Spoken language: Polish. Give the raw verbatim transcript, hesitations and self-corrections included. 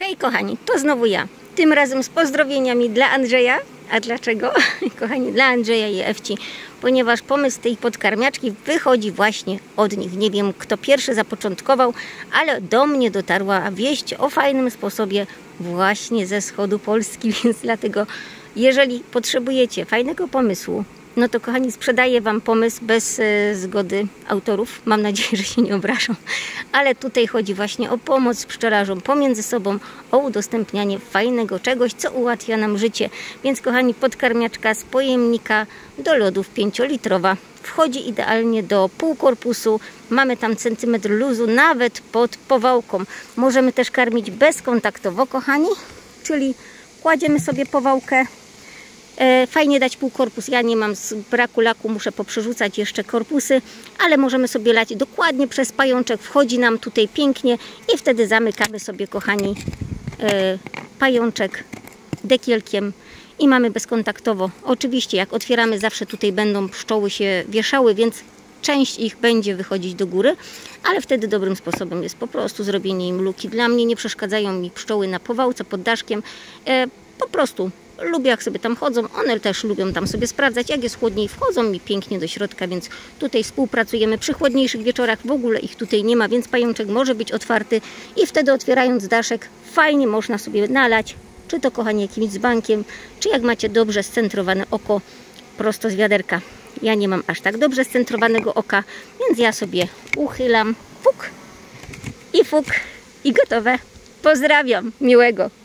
Hej kochani, to znowu ja. Tym razem z pozdrowieniami dla Andrzeja. A dlaczego? Kochani, dla Andrzeja i Ewci. Ponieważ pomysł tej podkarmiaczki wychodzi właśnie od nich. Nie wiem, kto pierwszy zapoczątkował, ale do mnie dotarła wieść o fajnym sposobie właśnie ze wschodu Polski, więc dlatego, jeżeli potrzebujecie fajnego pomysłu, no to kochani, sprzedaję Wam pomysł bez e, zgody autorów. Mam nadzieję, że się nie obrażą. Ale tutaj chodzi właśnie o pomoc pszczelarzom pomiędzy sobą, o udostępnianie fajnego czegoś, co ułatwia nam życie. Więc kochani, podkarmiaczka z pojemnika do lodów pięciolitrowa. Wchodzi idealnie do pół korpusu. Mamy tam centymetr luzu, nawet pod powałką. Możemy też karmić bezkontaktowo, kochani. Czyli kładziemy sobie powałkę. Fajnie dać pół korpus, ja nie mam z braku laku, muszę poprzerzucać jeszcze korpusy, ale możemy sobie lać dokładnie przez pajączek, wchodzi nam tutaj pięknie i wtedy zamykamy sobie, kochani, pajączek dekielkiem i mamy bezkontaktowo. Oczywiście jak otwieramy, zawsze tutaj będą pszczoły się wieszały, więc część ich będzie wychodzić do góry, ale wtedy dobrym sposobem jest po prostu zrobienie im luki. Dla mnie nie przeszkadzają mi pszczoły na powałce pod daszkiem, po prostu lubię, jak sobie tam chodzą, one też lubią tam sobie sprawdzać, jak jest chłodniej, wchodzą mi pięknie do środka, więc tutaj współpracujemy. Przy chłodniejszych wieczorach w ogóle ich tutaj nie ma, więc pajączek może być otwarty i wtedy otwierając daszek fajnie można sobie nalać, czy to kochani jakimś dzbankiem, czy jak macie dobrze scentrowane oko prosto z wiaderka. Ja nie mam aż tak dobrze scentrowanego oka, więc ja sobie uchylam, fuk i fuk i gotowe. Pozdrawiam, miłego.